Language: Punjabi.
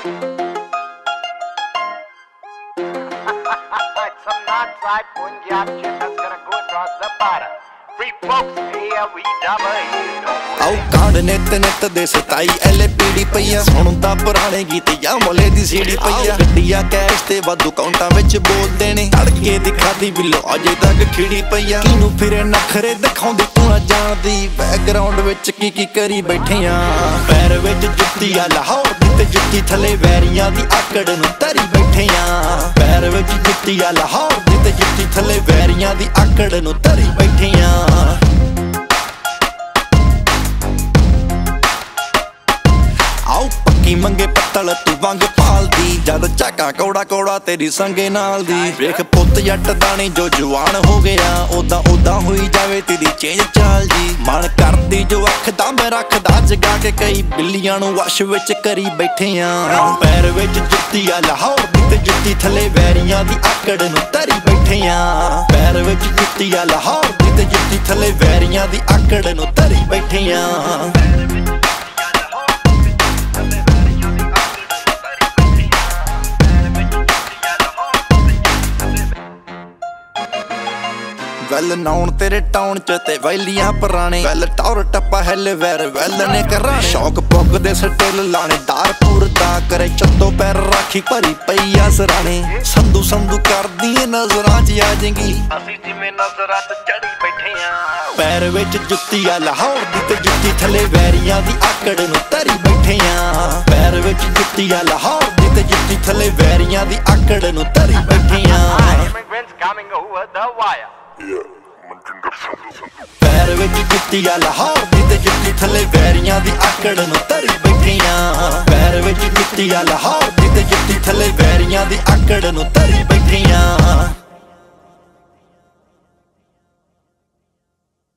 Some Northside Punjab shit that's gonna go across the border. Free folks here, we double here, no ਆਉ ਕਾਂਡ ਨਿਤ ਦੇ ਸਤਾਈ LPD ਪਈਆ ਸੁਣਦਾ ਪੁਰਾਣੇ ਗੀਤ ਜਾਂ ਮੋਲੇ ਦੀ ਸੀੜੀ ਪਈਆ ਗੱਡੀਆਂ ਕੈਸ਼ ਤੇ ਵਾਧੂ ਕਾਊਂਟਾਂ ਵਿੱਚ ਬੋਲਦੇ ਨੇ ਤੜਕੇ ਦੀ ਖਾਦੀ ਬਿੱਲੋ ਅਜੇ ਤੱਕ ਖਿੜੀ ਪਈਆ ਕਿਨੂੰ ਫਿਰੇ ਨਖਰੇ ਦਿਖਾਉਂਦੀ ਤੂੰ ਨਾ ਜਾਣਦੀ ਬੈਕਗ੍ਰਾਉਂਡ ਵਿੱਚ ਕੀ ਕਰੀ ਬੈਠੇ ਆ ਪੈਰ ਵਿੱਚ ਜੁੱਤੀ ਆ ਲਾਹੌਰ ਦੀ ਤੇ ਜੁੱਤੀ ਥੱਲੇ ਵੈਰੀਆਂ ਦੀ ਆਕੜ ਨੂੰ ਧਰੀ ਬੈਠੇ ਆ ਪੈਰ ਵਿੱਚ ਜੁੱਤੀ ਆ ਲਾਹੌਰ ਦੀ ਤੇ ਜੁੱਤੀ ਥੱਲੇ ਵੈਰੀਆਂ ਦੀ ਆਕੜ ਨੂੰ ਧਰੀ ਬੈਠੇ ਆ ਕੀ ਮੰਗੇ ਪੱਤਲ ਤੂੰ ਵੰਗ ਪਾਲਦੀ ਜਦ ਝਾਕਾ ਕੌੜਾ ਤੇਰੀ ਸੰਗੇ ਨਾਲ ਦੀ ਵੇਖ ਪੁੱਤ ਜੱਟ ਦਾਣੀ ਜੋ ਜਵਾਨ ਹੋ ਗਿਆ ਉਦਾਂ ਹੋਈ ਜਾਵੇ ਤੇਰੀ ਚੇਂਜ ਚਾਲ ਜੀ ਮਨ ਕਰਦੀ ਜੋ ਅੱਖ ਦਮ ਰੱਖਦਾ ਜਗਾ ਕੇ ਕਈ ਬਿੱਲੀਆਂ ਨੂੰ ਵਸ਼ ਵਿੱਚ ਕਰੀ ਬੈਠੇ ਆ ਪੈਰ ਵਿੱਚ ਜੁੱਤੀ ਆ ਲਾਹੌਰ ਦੀ ਤੇ ਜੁੱਤੀ ਥੱਲੇ ਵੈਰੀਆਂ ਦੀ ਆਕੜ ਨੂੰ ਧਰੀ ਬੈਠੇ ਆ ਪੈਰ ਵਿੱਚ ਜੁੱਤੀ ਆ ਲਾਹੌਰ ਦੀ ਤੇ ਜੁੱਤੀ ਥੱਲੇ ਵੈਰੀਆਂ ਦੀ ਆਕੜ ਨੂੰ ਧਰੀ ਬੈਠੇ ਆ ਵੈਲ ਨਾਉਣ ਤੇਰੇ ਟਾਉਣ ਚ ਤੇ ਵੈਲੀਆਂ ਪੁਰਾਣੇ ਵੈਲ ਟੌਰ ਟੱਪਾ ਹੈਲੇ ਵੈਰ ਵੈਲ ਨੇ ਕਰਾਣੇ ਸ਼ੌਕ ਪੁੱਗ ਦੇ ਸਟਿਲ ਲਾਣੇ ਦਾਰਪੁਰ ਦਾ ਕਰੇ ਚੱਤੋ ਪੈਰ ਰਾਖੀ ਭਰੀ ਪਈ ਆ ਸਰਾਣੇ ਸੰਧੂ ਕਰਦੀ ਨਜ਼ਰਾਂ ਚ ਆ ਜਾਏਗੀ ਅਸੀਂ ਜਿਵੇਂ ਨਜ਼ਰਾਂ ਤੇ ਚੜੀ ਬੈਠੇ ਆ ਪੈਰ ਵਿੱਚ ਜੁੱਤੀ ਆ ਲਾਹੌਰ ਦੀ ਤੇ ਜੁੱਤੀ ਥੱਲੇ ਵੈਰੀਆਂ ਦੀ ਆਕੜ ਨੂੰ ਧਰੀ ਬੈਠੇ ਆ ਪੈਰ ਵਿੱਚ ਜੁੱਤੀ ਆ ਲਾਹੌਰ ਦੀ ਤੇ ਜੁੱਤੀ ਥੱਲੇ ਵੈਰੀਆਂ ਦੀ ਆਕੜ ਨੂੰ ਧਰੀ ਬੈਠੇ ਆ ਪੈਰ ਵਿੱਚ ਜੁੱਤੀ ਆ ਲਾਹੌਰ ਦੀ ਤੇ ਜੁੱਤੀ ਥੱਲੇ ਵੈਰੀਆਂ ਦੀ ਆਕੜ ਨੂੰ ਧਰੀ ਬੈਠੇ ਆ ਪੈਰ ਵਿੱਚ ਜੁੱਤੀ ਆ ਲਾਹੌਰ ਦੀ ਤੇ ਜੁੱਤੀ ਥੱਲੇ ਵੈਰੀਆਂ ਦੀ ਆਕੜ ਨੂੰ ਧਰੀ ਬੈਠੇ ਆ